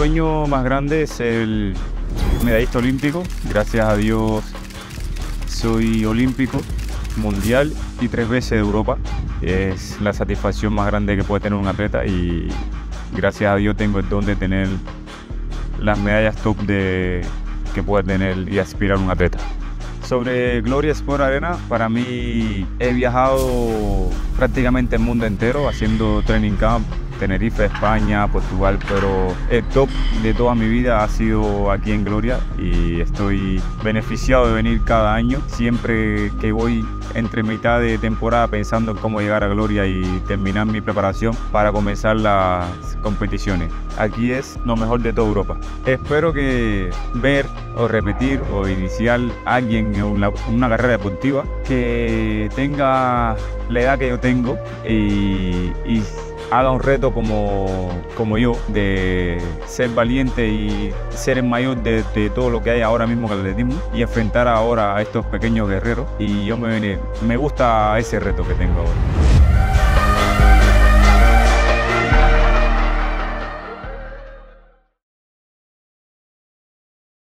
sueño más grande es el medallista olímpico. Gracias a Dios soy olímpico, mundial y 3 veces de Europa. Es la satisfacción más grande que puede tener un atleta y gracias a Dios tengo el don de tener las medallas top que puede tener y aspirar un atleta. Sobre Gloria Sport Arena, para mí he viajado prácticamente el mundo entero haciendo training camp, Tenerife, España, Portugal, pero el top de toda mi vida ha sido aquí en Gloria y estoy beneficiado de venir cada año. Siempre que voy entre mitad de temporada pensando en cómo llegar a Gloria y terminar mi preparación para comenzar las competiciones. Aquí es lo mejor de toda Europa. Espero que ver o repetir o iniciar a alguien en una carrera deportiva que tenga la edad que yo tengo y haga un reto como yo, de ser valiente y ser el mayor de todo lo que hay ahora mismo en el atletismo y enfrentar ahora a estos pequeños guerreros. Y yo me gusta ese reto que tengo ahora.